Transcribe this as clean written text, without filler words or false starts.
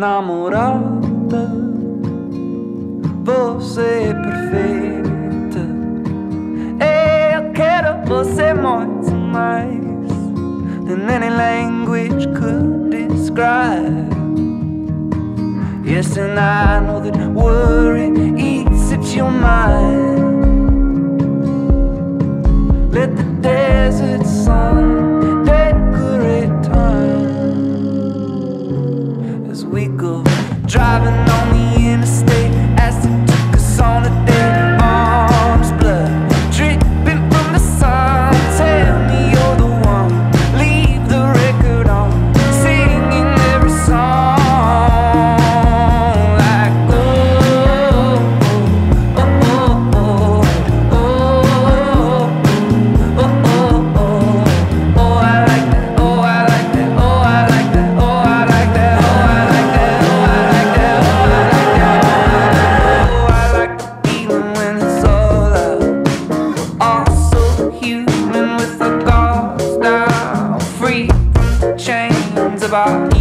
namorada, você é perfeita. Eu quero você muito mais than any language could describe. Yes, and I know that worry eats at your mind. Let the desert sun decorate time as we go driving on the interstate as it took us on a day. Arms blood dripping from the sun. Tell me you're the one. Leave the record on, singing every song. About